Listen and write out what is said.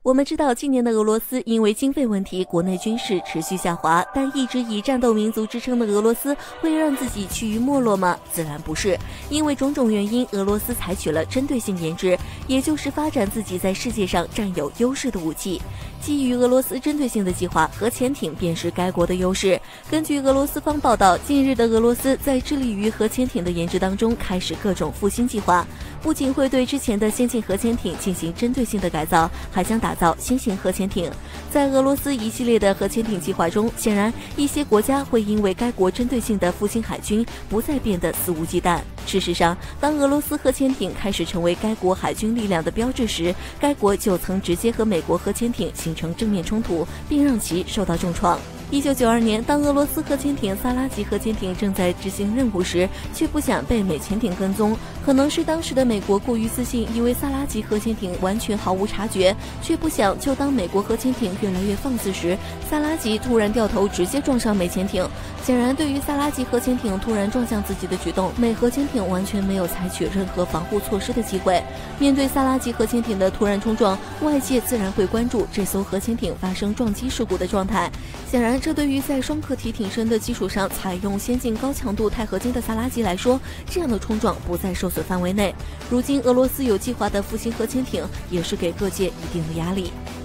我们知道，近年的俄罗斯因为经费问题，国内军事持续下滑，但一直以战斗民族之称的俄罗斯会让自己趋于没落吗？自然不是，因为种种原因，俄罗斯采取了针对性研制，也就是发展自己在世界上占有优势的武器。基于俄罗斯针对性的计划，核潜艇便是该国的优势。根据俄罗斯方报道，近日的俄罗斯在致力于核潜艇的研制当中开始各种复兴计划，不仅会对之前的先进核潜艇进行针对性的改造，还将打造新型核潜艇。在俄罗斯一系列的核潜艇计划中，显然一些国家会因为该国针对性的复兴海军，不再变得肆无忌惮。事实上，当俄罗斯核潜艇开始成为该国海军力量的标志时，该国就曾直接和美国核潜艇形成正面冲突，并让其受到重创。1992年，当俄罗斯核潜艇萨拉吉核潜艇正在执行任务时，却不想被美潜艇跟踪。可能是当时的美国过于自信，以为萨拉吉核潜艇完全毫无察觉，却不想就当美国核潜艇越来越放肆时，萨拉吉突然掉头直接撞上美潜艇。显然，对于萨拉吉核潜艇突然撞向自己的举动，美核潜艇完全没有采取任何防护措施的机会。面对萨拉吉核潜艇的突然冲撞，外界自然会关注这艘核潜艇发生撞击事故的状态。显然，这对于在双客体挺身的基础上采用先进高强度钛合金的萨拉吉来说，这样的冲撞不在受损范围内。如今，俄罗斯有计划的复兴核潜艇，也是给各界一定的压力。